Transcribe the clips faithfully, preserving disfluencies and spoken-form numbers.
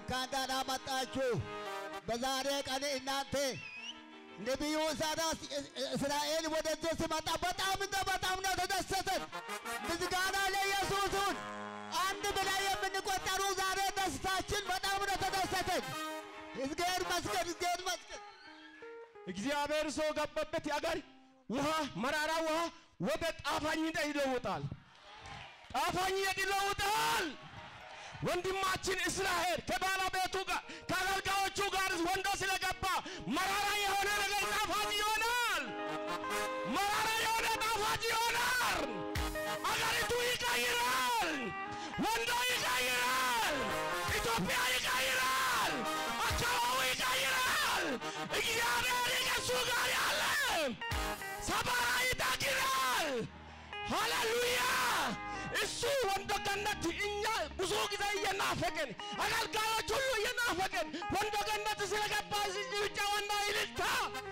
እንኳን ደህና መጣችሁ። በዛሬ ቀን እናንተ ነብዩ ኢሳያስ እስራኤል ወደዚህ ሲመጣ በጣም እንደ በጣም ነው ተደሰተን። ምስጋና ለኢየሱስ ይሁን። አንድ ብለን የምንቆጠሩ ዛሬ ደስታችን በጣም ነው ተደሰተን። እግዚአብሔር ይመስገን፣ እግዚአብሔር ይመስገን። እግዚአብሔር ሰው ገባበት ያገር ውሃ መራራ ውሃ ወደ ጣፋኝነት ይለውጣል። ጣፋኝነት ይለውጣል። ወንድማችን እስራኤል ከባለቤቱ ጋር ከአገልጋዮቹ ጋር ወንዶ ስለገባ መራራ የሆነ ነገር ጣፋጭ ይሆናል። መራራ የሆነ ጣፋጭ ይሆናል። አገሪቱ ይቀይራል። ወንዶ ይቀይራል። ኢትዮጵያ ይቀይራል። አካባቢው ይቀይራል። እግዚአብሔር ከእሱ ጋር ያለ ሰባራ ይጠግናል። ሃሌሉያ። እሱ ወንዶ ገነት እኛ ብዙ ጊዜ እየናፈቀን አገልጋዮች ሁሉ እየናፈቀን ወንዶ ገነት ስለገባ ብቻ ወንዶ ይልታ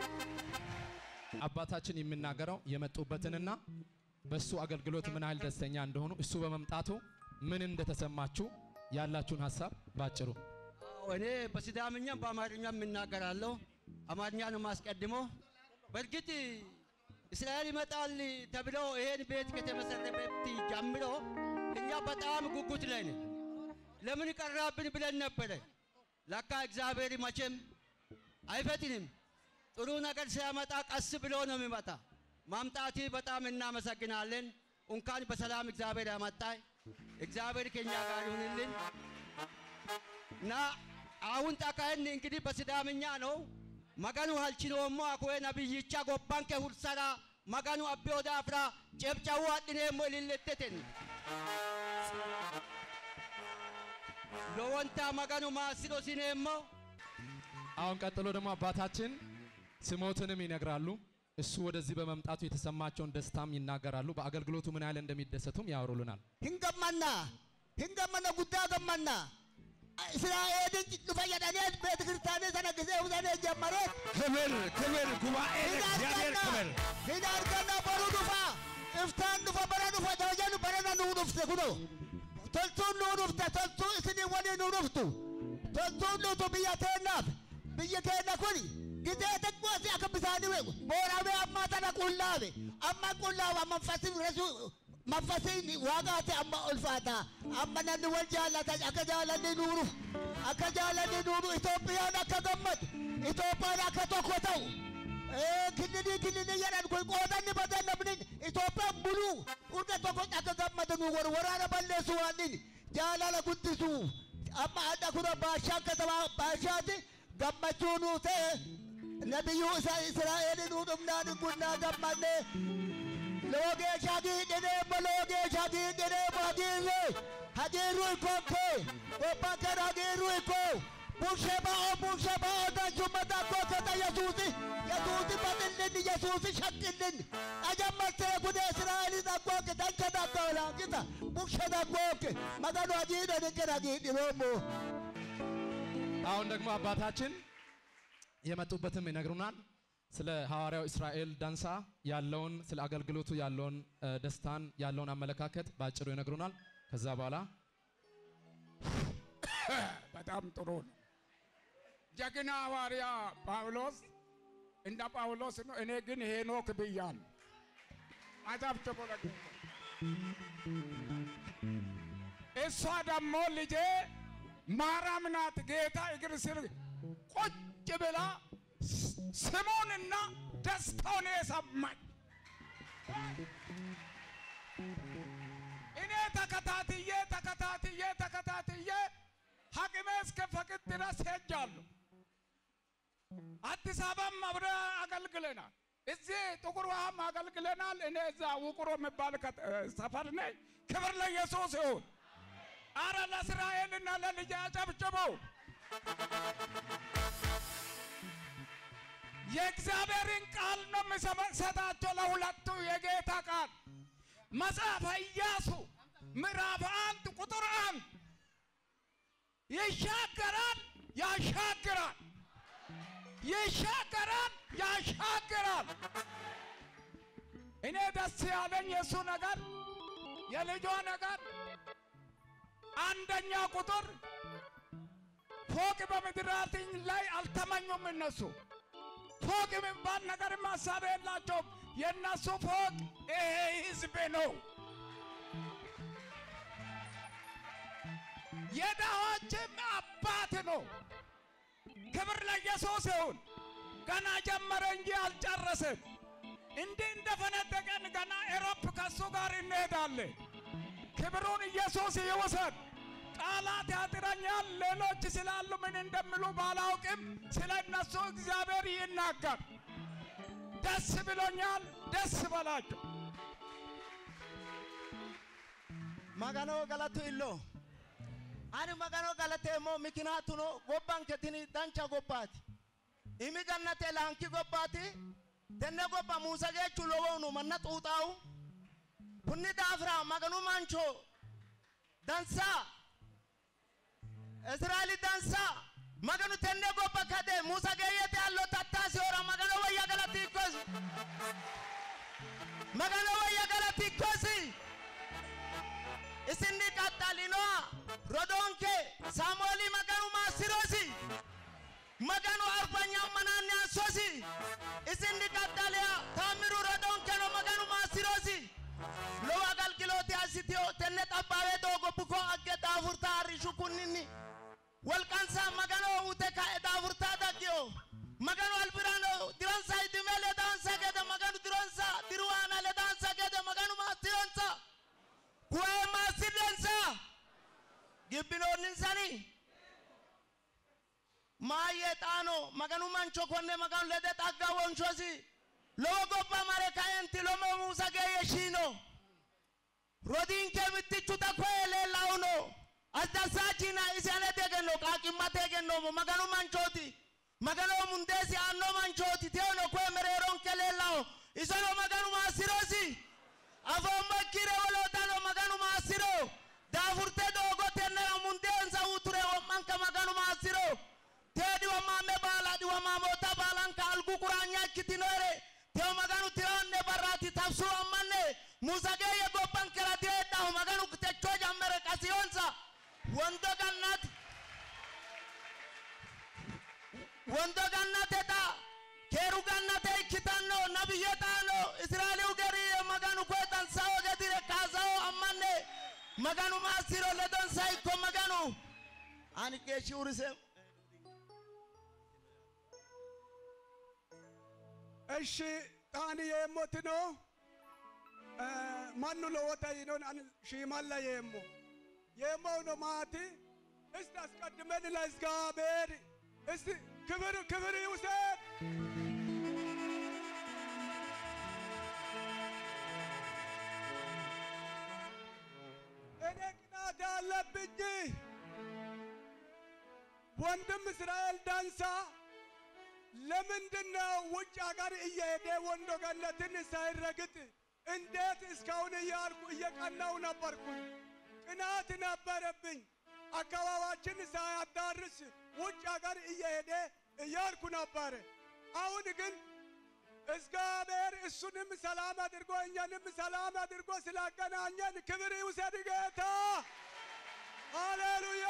አባታችን የሚናገረው የመጡበትንና በሱ አገልግሎት ምን ያህል ደስተኛ እንደሆኑ እሱ በመምጣቱ ምን እንደተሰማችሁ ያላችሁን ሐሳብ ባጭሩ። እኔ በሲዳምኛ በአማርኛ የምናገራለሁ። አማርኛ ነው ማስቀድመው። በርግጥ እስራኤል ይመጣል ተብሎ ይሄን ቤት ከተመሰረተበት ጀምሮ እኛ በጣም ጉጉት ላይ ነን። ለምን ቀራብን ብለን ነበር። ለካ እግዚአብሔር መቼም አይፈትንም። ጥሩ ነገር ሲያመጣ ቀስ ብሎ ነው የሚመጣ። ማምጣቲ በጣም እናመሰግናለን። እንኳን በሰላም እግዚአብሔር ያመጣ። እግዚአብሔር ከኛ ጋር ይሁንልን እና አሁን ታካን እንግዲህ በሲዳምኛ ነው መጋኑ halchinoommo akoe nabiyyicha gobbanke hursara maganu abbe odaafra ጨብጫው አጥኔሞ ልልተተን ለወንታ መጋኑ ማስሮ ሲኔሞ አሁን ቀጥሎ ደግሞ አባታችን ስሞትንም ይነግራሉ። እሱ ወደዚህ በመምጣቱ የተሰማቸውን ደስታም ይናገራሉ። በአገልግሎቱ ምን ያህል እንደሚደሰቱም ያወሩልናል። ህንገመና ህንገመና ጉዳ ገመና እስራኤል ፈየዳኔት ቤተክርስቲያን ተነግዘ ወዘነ ጀመረ ክብር ክብር ጉባኤ እግዚአብሔር ክብር ሂዳርገና በሩዱፋ እፍታን ዱፋ በረዱፋ ተወጀኑ በረና ኑዱፍተ ኩዶ ተልቱ ኑዱፍተ ተልቱ እስኒ ወኒ ኑዱፍቱ ተልቱ ኑቱ ብያተናፍ ብየከና ኩኒ ጊዜ ተቆሲ አከብሳኒ ወይ ቦራቤ አማታና ቁላቤ አማ ቁላዋ መንፈስ ረሱ مفاسين واقعت أما ألفاتا أما ننول جالتا أكجالا نورو أكجالا نورو إثيوبيا نكدمت إثيوبيا نكتوكوتو إيه كنني كنني يران كل قودا نبدا نبنين إثيوبيا بلو وده توكوت أكدمت نور ورانا بلسوانين جالا لكنتسو أما هذا كنا باشا كتوا باشاتي قمتشونو تي نبيو إسرائيل نورمنا نقولنا قمنا लोगे शादी देने बोलोगे शादी देने बागीरे हजीरुई को के वो पकड़ हजीरुई को पुष्य बाओ पुष्य बाओ दाजुमता को कता यसूसी यसूसी बदलने दी यसूसी शक्तिन अजब मस्ते कुछ इस्राएली दा को के दंचा दा को ला किता पुष्य दा को के मगर हजीर ने के हजीर रोमो አሁን ደግሞ አባታችን የመጡበትም ይነግሩናል። ስለ ሐዋርያው እስራኤል ዳንሳ ያለውን ስለ አገልግሎቱ ያለውን ደስታን ያለውን አመለካከት ባጭሩ ይነግሩናል። ከዛ በኋላ በጣም ጥሩ ነው። ጀግና ሐዋርያ ጳውሎስ እንደ ጳውሎስ ነው። እኔ ግን ሄኖክ ብያለሁ። አዛብተ ቦለቅ እሷ ደግሞ ልጄ ማርያም ናት። ጌታ እግር ስር ቁጭ ብላ ስሙንና ደስታውን የሰማኝ እኔ ተከታትዬ ተከታትዬ ተከታትዬ ሐቂሜ እስከ ፈቅድ ድረስ ሄጃለሁ። አዲስ አበባም አብረን አገልግለናል። እዚህ ጥቁር ውሃም አገልግለናል። እኔ እዛ ውቁሮ የሚባል ሰፈር ነኝ። ክብር ለኢየሱስ ይሁን። አረ ለእስራኤልና ለልጄ አጨብጭበው። የእግዚአብሔርን ቃል ነው የምሰጣቸው ለሁለቱ የጌታ ቃል መጽሐፈ ኢያሱ ምዕራፍ አንድ ቁጥር አንድ ይሻገራል ያሻግራል ይሻገራል ያሻግራል። እኔ ደስ ያለኝ የሱ ነገር የልጇ ነገር አንደኛ ቁጥር ፎቅ በምድራችን ላይ አልተመኙም። እነሱ ፎቅ የሚባል ነገር ማሳብ የላቸውም። የእነሱ ፎቅ ይሄ ህዝብ ነው። የድሆችም አባት ነው። ክብር ለኢየሱስ ይሁን። ገና ጀመረ እንጂ አልጨረሰም። እንዲህ እንደፈነደቀን ገና ኤሮፕ ከሱ ጋር እንሄዳለን። ክብሩን ኢየሱስ ይውሰድ። ቃላት ያጥረኛል። ሌሎች ስላሉ ምን እንደሚሉ ባላውቅም ስለ እነሱ እግዚአብሔር ይናገር። ደስ ብሎኛል። ደስ በላቸው። magano galatu illo ani magano galate mo mikinatu no gobban ketini dancha gobbati imi gannate lanki gobbati tenne gobba musa gechu lowonu manna tuutawu kunni dafra maganu mancho dansa Israeli dansa maganu tenne gobba kade musa geyete allo tattasi ora magano waya galati kos magano waya galati kosi isindi katalino rodonke Samueli maganu masirosi maganu arpanya mananya sosi isindi katalia tamiru rodonke no maganu masirosi lo agal kiloti asitio tenne tabawe do gopuko agge dafurta rishukunni walkansa maganu uteka dafurta dagyo maganu albirano diransa idimele dansa gede maganu diransa dirwana le dansa gede maganu masironsa kuwe masidensa gibbino ninsani maye tano maganu mancho konne maganu lede tagga wonchosi lowo gobba mare kaenti lomo musa geye shino rodin ke mittichu ta kwele launo asda sajina isane degeno kakimate geno maganu manchoti maganu mundesi anno manchoti teono kwe mereron kele lao isono maganu masirosi avomba kire wala tano maganu masiro dafurte dogo tenne mundenza uture o manka maganu masiro tedi wa mame bala di wa mamota balanka algu quranya kitinore teo maganu tionne barati tafsu amane musageye gobban kerati da maganu techo jammere kasiyonza wondo gannat wondo gannate ta keru gannate kitanno nabiyetano Israeli ugeri maganu kwetan sawo gedire kazao amane maganu masiro ledon sai ko maganu ani ke shurise እሺ ታኒ የሞትኖ ማኑ ለወታይኖን አን ሺማላ የሞ የሞው ነው ማቲ እስቲ አስቀድመን ለእግዚአብሔር እስቲ ክብር ክብር ይውሰድ እኔ ቅናት አለብኝ ወንድም እስራኤል ዳንሳ ለምንድነው ውጭ ሀገር እየሄደ ወንዶ ገነትን ሳይረግጥ እንዴት እስካሁን እያልኩ እየቀናው ነበርኩኝ ቅናት ነበረብኝ አካባቢያችን ሳያዳርስ ውጭ ሀገር እየሄደ እያልኩ ነበር አሁን ግን እግዚአብሔር እሱንም ሰላም አድርጎ እኛንም ሰላም አድርጎ ስላገናኘን ክብር ይውሰድ ጌታ ሃሌሉያ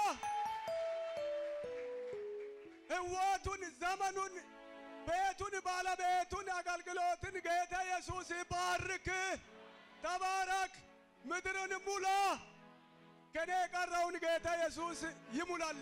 ህይወቱን ዘመኑን ቤቱን ባለቤቱን አገልግሎትን ጌታ ኢየሱስ ባርክ ተባረክ ምድርን ሙላ ከኔ ቀረውን ጌታ ኢየሱስ ይሙላል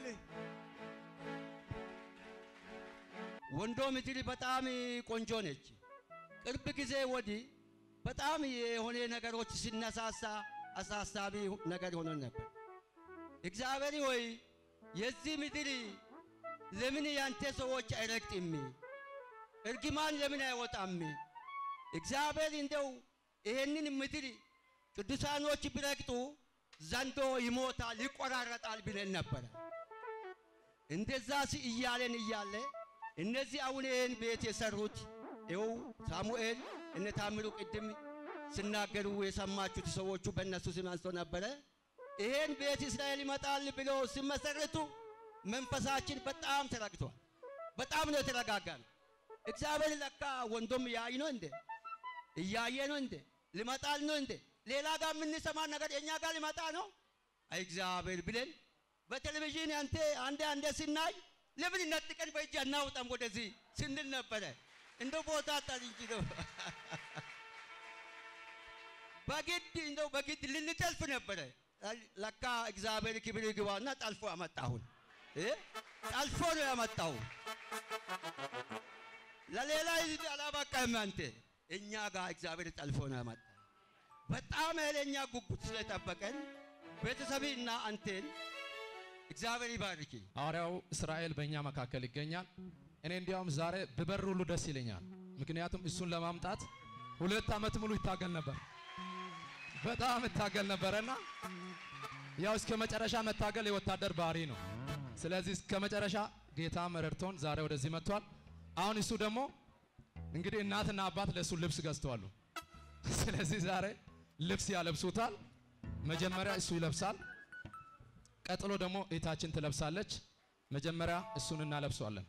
ወንዶ ምድር በጣም ቆንጆ ነች ቅርብ ጊዜ ወዲህ በጣም የሆነ ነገሮች ሲነሳሳ አሳሳቢ ነገር ሆኖ ነበር እግዚአብሔር ሆይ የዚህ ምድር ለምን ያንተ ሰዎች አይረግጥም እርግማን ለምን አይወጣም እግዚአብሔር እንደው ይሄንን ምድር ቅዱሳኖች ቢረግጡ ዘንዶ ይሞታል ይቆራረጣል ብለን ነበር እንደዛስ እያለን እያለ እነዚህ አሁን ይሄን ቤት የሰሩት ይው ሳሙኤል እነ ታምሩ ቅድም ሲናገሩ የሰማችሁት ሰዎቹ በእነሱ ስም አንስቶ ነበር ይሄን ቤት እስራኤል ይመጣል ብለው ሲመሰረቱ መንፈሳችን በጣም ተረጋግቷል በጣም ነው ተረጋጋን እግዚአብሔር ለካ ወንዶም ያይ ነው እንዴ እያየ ነው እንዴ ሊመጣል ነው እንዴ ሌላ ጋር ምን ሰማ ነገር የኛ ጋር ሊመጣ ነው አይ እግዚአብሔር ብለን በቴሌቪዥን አንተ አንዴ አንዴ ሲናይ ለምን ነጥቀን በእጅ አናውጣም ወደዚህ ስንል ነበረ እንደው ቦታ አጣንጂ ነው በግድ እንደው በግድ ልንጠልፍ ነበረ ለካ እግዚአብሔር ክብር ይግባውና ጠልፎ አመጣሁን እ ጠልፎ ነው ያመጣው ለሌላ ይዝ አላበቃም አንተ እኛ ጋር እግዚአብሔር ጠልፎ ነው ያመጣው በጣም ኃይለኛ ጉጉት ስለተጠበቀን ቤተሰብና አንተን እግዚአብሔር ይባርክ ሐዋርያው እስራኤል በእኛ መካከል ይገኛል እኔ እንዲያውም ዛሬ በበር ሁሉ ደስ ይለኛል ምክንያቱም እሱን ለማምጣት ሁለት አመት ሙሉ ይታገል ነበር በጣም ይታገል ነበርና ያው እስከ መጨረሻ መታገል የወታደር ባህሪ ነው ስለዚህ እስከ መጨረሻ ጌታ መረርቶን ዛሬ ወደዚህ መጥቷል አሁን እሱ ደግሞ እንግዲህ እናትና አባት ለሱ ልብስ ገዝተዋል ስለዚህ ዛሬ ልብስ ያለብሱታል መጀመሪያ እሱ ይለብሳል ቀጥሎ ደግሞ እታችን ትለብሳለች መጀመሪያ እሱን እናለብሰዋለን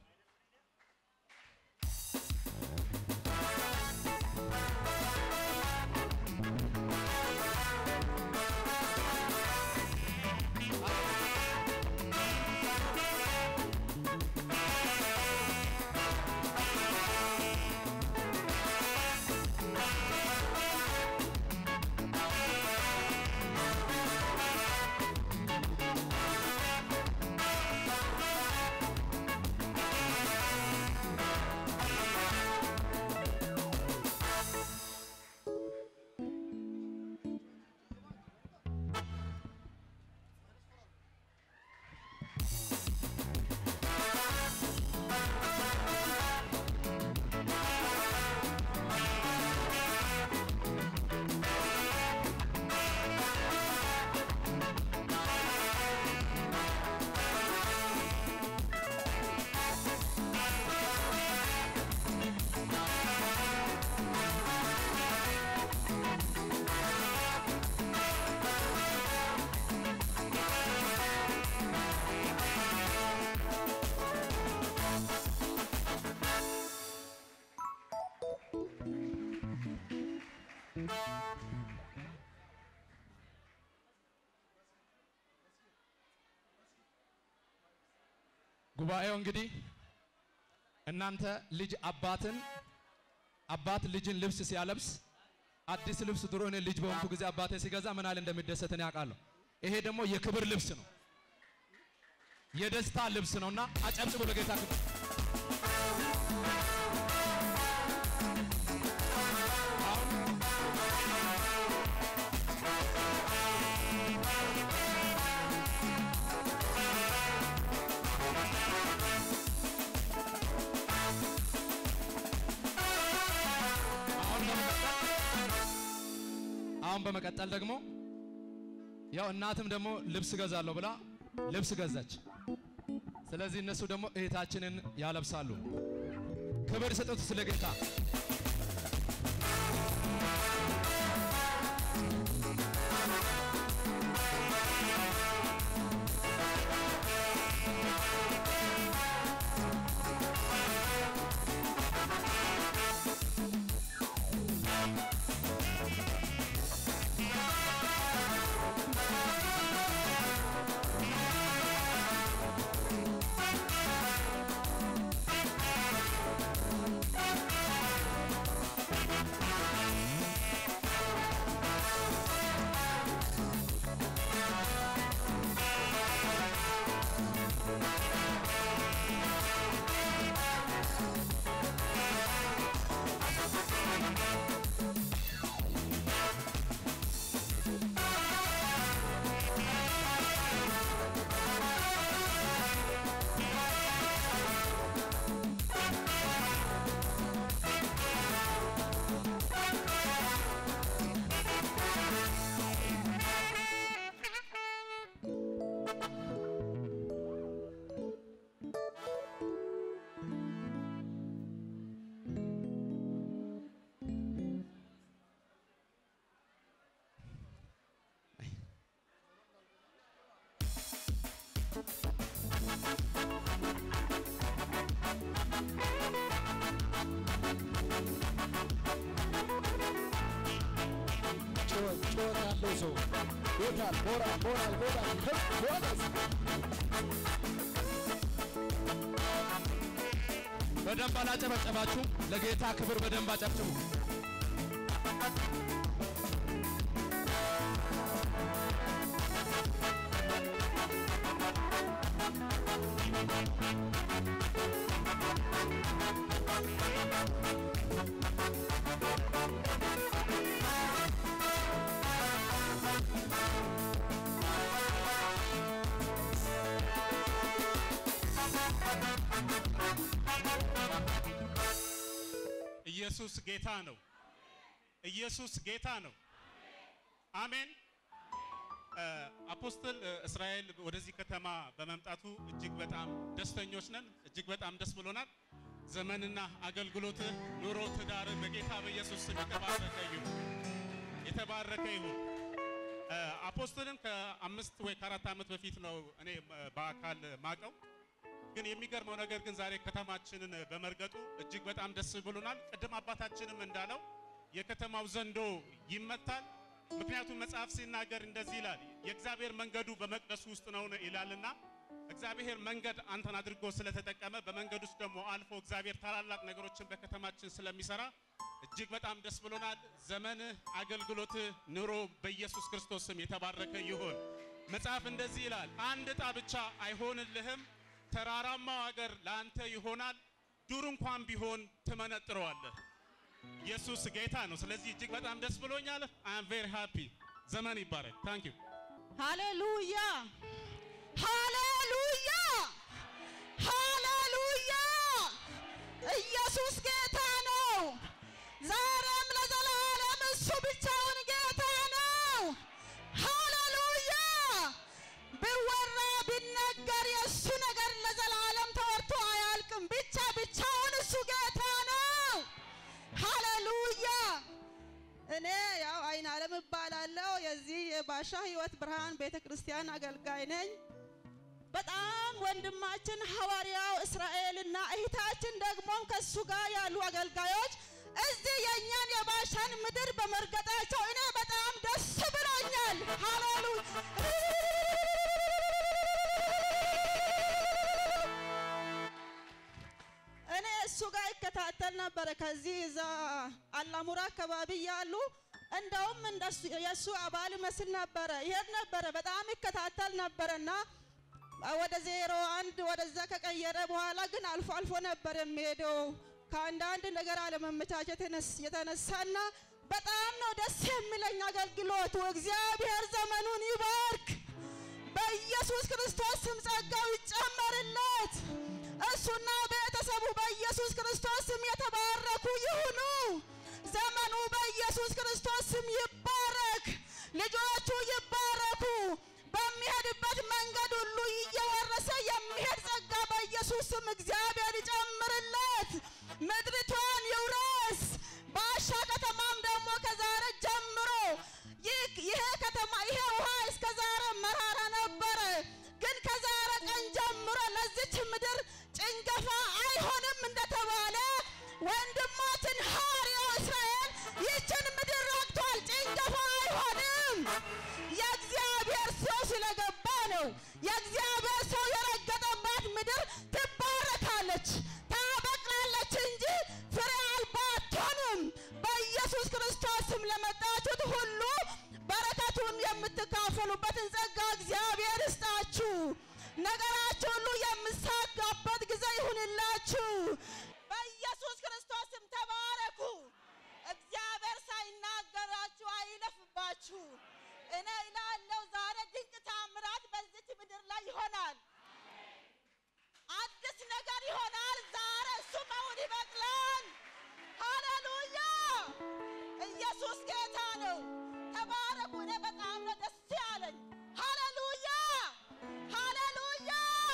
ጉባኤው እንግዲህ እናንተ ልጅ አባትን አባት ልጅን ልብስ ሲያለብስ አዲስ ልብስ ድሮ እኔ ልጅ በሆንኩ ጊዜ አባቴ ሲገዛ ምን አለ እንደሚደሰተን ያውቃለሁ ይሄ ደግሞ የክብር ልብስ ነው የደስታ ልብስ ነውና አጨብጭቡ ለጌታ ክብር አሁን በመቀጠል ደግሞ ያው እናትም ደግሞ ልብስ ገዛለሁ ብላ ልብስ ገዛች ስለዚህ እነሱ ደግሞ እህታችንን ያለብሳሉ ክብር ስጡት ስለጌታ ሰው ጮራ ያለው ሰው ሞራል ሞራል ሞራል ሞራል ሞራል በደንብ አላጨበጨባችሁ ለጌታ ክብር በደንብ አጨብጭቡ ኢየሱስ ጌታ ነው ኢየሱስ ጌታ ነው አሜን አፖስቶል እስራኤል ወደዚህ ከተማ በመምጣቱ እጅግ በጣም ደስተኞች ነን እጅግ በጣም ደስ ብሎናል ዘመንና አገልግሎት ኑሮ ትዳር በጌታ በኢየሱስ ስም የተባረከ ይሁን የተባረከ ይሁን አፖስቶልን ከአምስት ወይ ከአራት ዓመት በፊት ነው እኔ በአካል ማቀው ግን የሚገርመው ነገር ግን ዛሬ ከተማችንን በመርገጡ እጅግ በጣም ደስ ብሎናል ቅድም አባታችንም እንዳለው የከተማው ዘንዶ ይመታል ምክንያቱም መጽሐፍ ሲናገር እንደዚህ ይላል የእግዚአብሔር መንገዱ በመቅደሱ ውስጥ ነው ይላልና እግዚአብሔር መንገድ አንተን አድርጎ ስለተጠቀመ በመንገዱ ውስጥ ደግሞ አልፎ እግዚአብሔር ታላላቅ ነገሮችን በከተማችን ስለሚሰራ እጅግ በጣም ደስ ብሎናል ዘመን አገልግሎት ኑሮ በኢየሱስ ክርስቶስ ስም የተባረከ ይሁን መጽሐፍ እንደዚህ ይላል አንድ ዕጣ ብቻ አይሆንልህም ተራራማው ሀገር ላንተ ይሆናል ዱር እንኳን ቢሆን ተመነጥረዋለህ ኢየሱስ ጌታ ነው ስለዚህ እጅግ በጣም ደስ ብሎኛል I am very happy ዘመን ይባረክ thank you ሃሌሉያ ሃሌሉያ ሃሌሉያ ኢየሱስ ጌታ ነው ዛሬም ለዘላለም እሱ ብቻውን ጌታ ነው ሃሌሉያ ቢወራ ቢነገር የሱ ነገር ለዘላለም ተወርቶ አያልቅም ብቻ ብቻውን እሱ ጌታ ነው ሃሌሉያ እኔ ያው አይን ዓለም እባላለሁ የዚህ የባሻ ህይወት ብርሃን ቤተክርስቲያን አገልጋይ ነኝ በጣም ወንድማችን ሐዋርያው እስራኤልና እህታችን ደግሞ ከሱ ጋር ያሉ አገልጋዮች እዚህ የኛን የባሻን ምድር በመርገጣቸው እኔ በጣም ደስ ብሎኛል ሃሌሉያ እኔ እሱ ጋር ይከታተል ነበር ከዚህ እዛ አላሙራ አካባቢ ያሉ እንደውም እንደሱ የሱ አባል መስል ነበር ይሄድ ነበር በጣም ይከታተል ነበርና ወደ ዜሮ አንድ ወደዛ ከቀየረ በኋላ ግን አልፎ አልፎ ነበር የሚሄደው ከአንዳንድ ነገር አለመመቻቸት የተነሳና በጣም ነው ደስ የሚለኝ አገልግሎቱ እግዚአብሔር ዘመኑን ይባርክ በኢየሱስ ክርስቶስ ስም ጸጋው ይጨመርለት እሱና ቤተሰቡ በኢየሱስ ክርስቶስ ስም የተባረኩ ይሁኑ ዘመኑ በኢየሱስ ክርስቶስ ስም ይባረክ ልጆቹ ይባረኩ በሚሄድበት መንገድ ሁሉ እየወረሰ የሚሄድ ጸጋ በኢየሱስ ስም እግዚአብሔር ይጨምርለት ምድሪቷን ይውረስ ባሻ ከተማም ደግሞ ከዛሬ ጀምሮ ይሄ ከተማ ይሄ ውሃ እስከ ዛሬ መራራ ነበር ግን ከዛሬ ቀን ጀምሮ ለዚች ምድር ጭንገፋ አይሆንም እንደተባለ ወንድማችን ሐዋርያው እስራኤል ይችን ምድር ረግቷል ጭንገፋ አይሆንም የእግዚአብሔር ሰው ስለገባ ነው የእግዚአብሔር ሰው የረገጠባት ምድር ትባረካለች ታበቅላለች እንጂ ፍሬ አልባ አትሆንም በኢየሱስ ክርስቶስ ስም ለመጣችሁት ሁሉ በረከቱን የምትካፈሉበትን ጸጋ እግዚአብሔር ይስጣችሁ ነገራችሁ ሁሉ የምትሳካበት ጊዜ ይሁንላችሁ በኢየሱስ ክርስቶስ ስም ተባረኩ እግዚአብሔር ሳይናገራችሁ አይለፍባችሁ እኔ እላለሁ ዛሬ ድንቅ ታምራት በዚህ ምድር ላይ ይሆናል አዲስ ነገር ይሆናል ዛሬ ሱማውን ይበቅላል ሃሌሉያ ኢየሱስ ጌታ ነው ተባረኩ እኔ በጣም ነው ደስ ያለኝ ሃሌሉያ ሃሌሉያ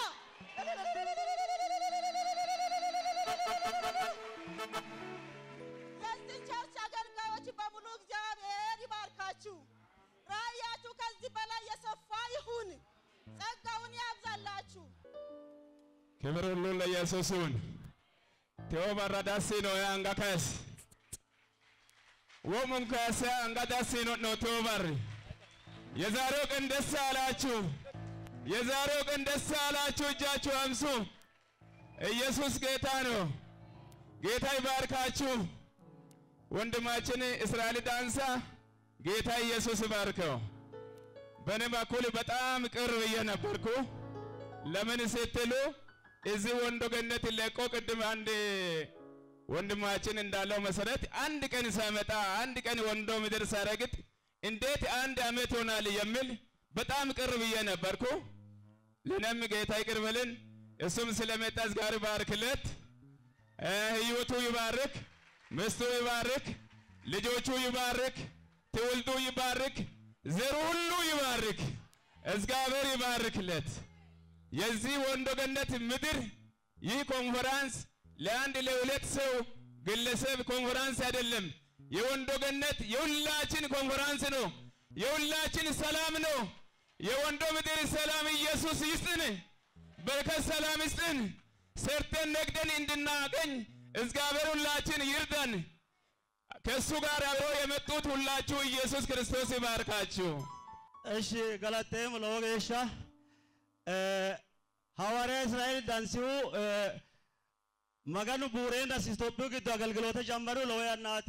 የዚህ ቸርች አገልጋዮች በሙሉ እግዚአብሔር ይባርካችሁ ራእያችሁ ከዚህ በላይ የሰፋ ይሁን ጸጋውን ያብዛላችሁ ክብር ሁሉ ለኢየሱስ ይሁን ቴዎባራ ዳሲ ነው ያንጋካስ ወሙን ካሳ አንጋዳሲ ነው ነው ቶባር የዛሬው ቀን ደስ አላችሁ የዛሬው ቀን ደስ አላችሁ እጃችሁ አምሱ ኢየሱስ ጌታ ነው ጌታ ይባርካችሁ ወንድማችን እስራኤል ዳንሳ ጌታ ኢየሱስ ይባርከው በኔ በኩል በጣም ቅርብ የነበርኩ ለምን ስትሉ እዚህ ወንዶ ገነት ለቆ ቅድም አንድ ወንድማችን እንዳለው መሰረት አንድ ቀን ሳይመጣ አንድ ቀን ወንዶ ምድር ሳረግጥ እንዴት አንድ አመት ይሆናል የሚል በጣም ቅርብ የነበርኩ ለነም ጌታ ይቅርበልን እሱም ስለመጣ ጋር ባርክለት ህይወቱ ይባርክ ምስቱ ይባርክ ልጆቹ ይባርክ ትውልዱ ይባርክ ዘሩ ሁሉ ይባርክ እግዚአብሔር ይባርክለት የዚህ ወንዶ ገነት ምድር ይህ ኮንፈረንስ ለአንድ ለሁለት ሰው ግለሰብ ኮንፈረንስ አይደለም የወንዶ ገነት የሁላችን ኮንፈረንስ ነው የሁላችን ሰላም ነው የወንዶ ምድር ሰላም ኢየሱስ ይስጥን በረከት ሰላም ይስጥን ሰርተን ነግደን እንድናገኝ እግዚአብሔር ሁላችን ይርዳን ከሱ ጋር አብሮ የመጡት ሁላችሁ ኢየሱስ ክርስቶስ ይባርካችሁ እሺ ገላቴም ለወገሻ ሐዋርያ እስራኤል ዳንሲው መጋኑ ቡሬን አሲስቶፕ ግድ አገልግሎት ጀመሩ ለወያናቲ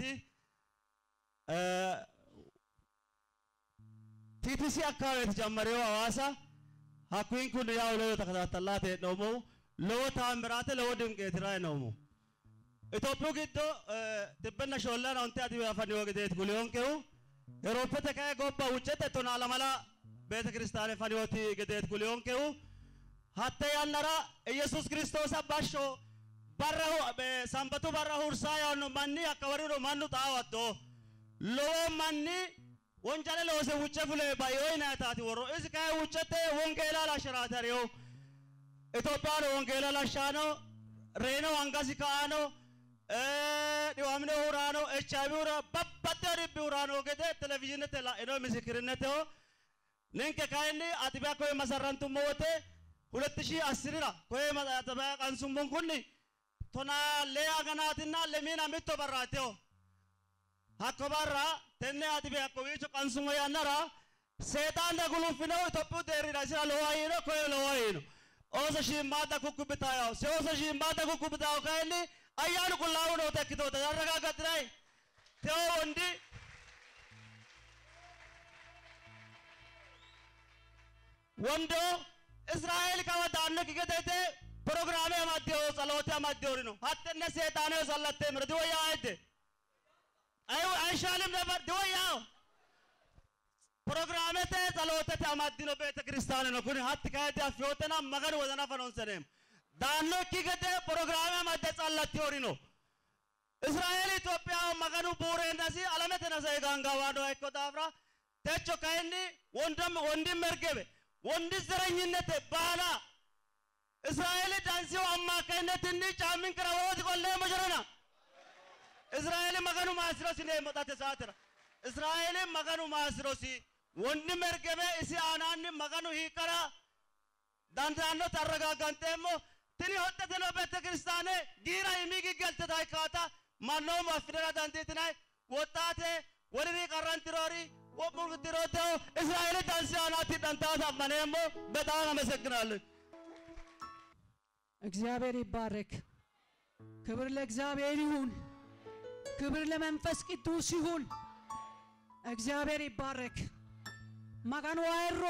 ቲቲሲ አካባቢ ተጀመረው አዋሳ ሀኩን ኩን ያው ለው ተከታተላት ነው ለው ታምራት ለው ድንቀት ራይ ነው ኢትዮጵያ ግድ ተበና ሾላን አንተ አዲ ያፈኒ ወገዴት ጉሊዮንከው ኤሮፓ ተካይ ጎባ ውጨት ተና ለማላ ቤተክርስቲያን ፈኒዎት ገዴት ጉሊዮንከው ሀተ ያነራ ኢየሱስ ክርስቶስ አባሾ ባራው በሳምበቱ ባራው ርሳ ያው ማኒ አካባሪ ነው ማኑ ታዋቶ ሎ ማኒ ወንጀል ለወሰ ውጨ ፍለ ባይወይና ታቲ ወሮ እዚ ካይ ውጨተ ወንጌላ ላሽራተሪው ኢትዮጵያ ነው ወንጌላ ላሻኖ ሬኖ አንጋሲ ካኖ እ ዲዋምነ ሁራኖ ኤችአይቪ ሁራ በበተሪ ቢሁራኖ ገደ ቴሌቪዥን ተላ እኖ ምስክርነቱ ነንከ ካይኒ አጥቢያ ኮይ መሰረንቱ ሞተ ሁለት ሺህ አስር ራ ኮይ አጥቢያ ቀንሱም ኩኒ ቶና ለያገናትና ለሚና ምቶ በራቴው አኮባራ ተነ አጥቢያ ኮይቹ ቀንሱም ያነራ ሰይጣን ደጉሉፍነው ኢትዮጵያ ደሪዳ ሲላ ለዋይኖ ኮይ ለዋይኖ ኦዘሺ ማታ ኩኩብታው ሶዘሺ ማታ ኩኩብታው ካይኒ አያሉ ኩላው ነው ተክቶ ተረጋጋት ላይ ተው እንዲ ወንዶ እስራኤል ከወጣነ ከገደተ ፕሮግራም ያማዲዮ ጸሎት ያማዲዮ ነው ሀተነ ሰይጣን ሰለተ ምርዶ ያይደ አዩ አይሻልም ነበር ዶያው ፕሮግራም ተ ጸሎት ያማዲኖ ቤተክርስቲያን ነው ኩን ሀት ካይደ አፍዮተና መገን ወዘና ፈኖን ሰነም ዳኖ ኪገደ ፕሮግራም ያማደ ጸሎት ይወሪ ነው እስራኤል ኢትዮጵያ መገኑ ቡሬ እንደሲ አለመተ ነሳይ ጋንጋዋዶ አይኮ ዳፍራ ተቾ ካይኒ ወንደም ወንድም መርገበ ወንድ ዘረኝነት ባላ እስራኤል ዳንሲው አማካይነት እንዲ ጫምን ክራወት ቆለ መጀረና እስራኤል መገኑ ማስሮሲ ነው መጣተ ሰዓትራ እስራኤል መገኑ ማስሮሲ ወንድ መርገበ እሲ አናን መገኑ ሂቀራ ዳንታኖ ተረጋጋንተሞ ትኒ ሆጠተ ነው ቤተክርስቲያን ዲራ የሚግገልተ ታይካታ ማነው ማፍደራ ዳንቴትናይ ወጣቴ ወለሪ ቀራንትሮሪ ወቡር ድሮቶ እስራኤል ዳንሲያናት ዳንታታ ማነሞ በጣም አመሰግናለሁ እግዚአብሔር ይባረክ ክብር ለእግዚአብሔር ይሁን ክብር ለመንፈስ ቅዱስ ይሁን እግዚአብሔር ይባረክ ማጋኑ አይሮ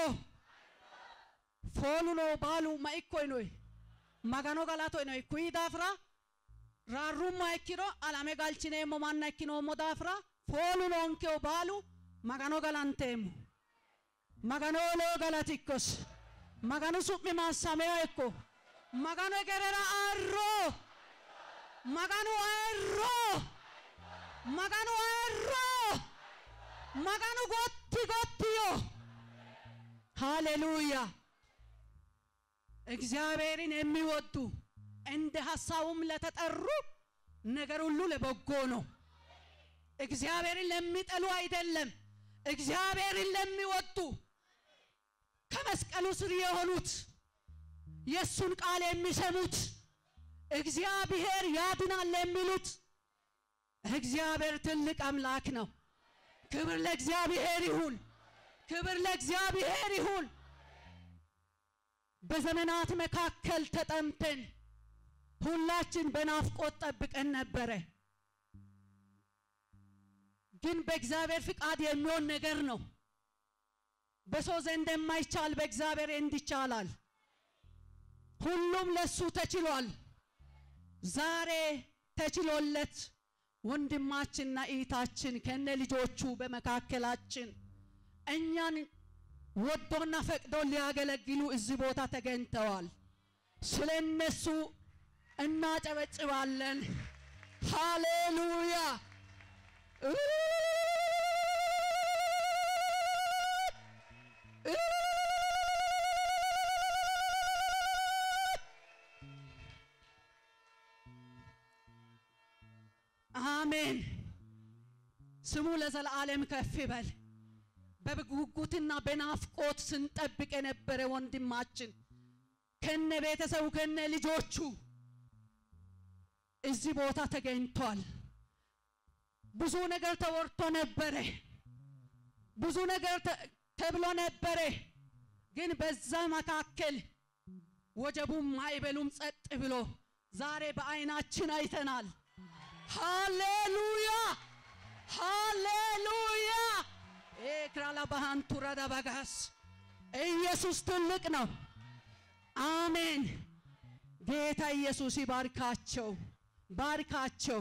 ፎሉ ነው ባሉ ማይኮይ ነው ማጋኑ ጋላቶ ነው ኩይ ዳፍራ ራሩ ማይኪሮ አላሜ ጋልቺኔ ሞማና ኪኖ ሞዳፍራ ፎሉ ነው እንከው ባሉ ማጋኑ ጋላንቴሙ ማጋኑ ሎ ጋላቲኮስ ማጋኑ ሱሚ ማሳሜያ እኮ ማጋኑ ገረራ አሮ ማጋኑ አሮ ማጋኑ አሮ ማጋኑ ጎቲ ጎቲዮ ሃሌሉያ እግዚአብሔርን የሚወዱ እንደ ሐሳቡም ለተጠሩ ነገር ሁሉ ለበጎ ነው እግዚአብሔርን ለሚጠሉ አይደለም እግዚአብሔርን ለሚወዱ ከመስቀሉ ስር የሆኑት የሱን ቃል የሚሰሙት እግዚአብሔር ያድናል የሚሉት እግዚአብሔር ትልቅ አምላክ ነው። ክብር ለእግዚአብሔር ይሁን። ክብር ለእግዚአብሔር ይሁን። በዘመናት መካከል ተጠምተን ሁላችን በናፍቆት ጠብቀን ነበረ። ግን በእግዚአብሔር ፍቃድ የሚሆን ነገር ነው። በሰው ዘንድ የማይቻል በእግዚአብሔር እንዲቻላል። ሁሉም ለሱ ተችሏል። ዛሬ ተችሎለት ወንድማችንና እህታችን ከነ ልጆቹ በመካከላችን እኛን ወዶና ፈቅዶ ሊያገለግሉ እዚህ ቦታ ተገኝተዋል። ስለነሱ እናጨበጭባለን። ሃሌሉያ። አሜን። ስሙ ለዘላለም ከፍ ይበል። በጉጉትና በናፍቆት ስንጠብቅ የነበረ ወንድማችን ከነ ቤተሰቡ ከነ ልጆቹ እዚህ ቦታ ተገኝቷል። ብዙ ነገር ተወርቶ ነበረ፣ ብዙ ነገር ተብሎ ነበረ። ግን በዛ መካከል ወጀቡም ማይበሉም ጸጥ ብሎ ዛሬ በአይናችን አይተናል። ሃሌሉያ ሃሌሉያ። ኤክራላ ባሃንቱራ ዳባጋስ ኢየሱስ ትልቅ ነው። አሜን። ጌታ ኢየሱስ ይባርካቸው፣ ባርካቸው።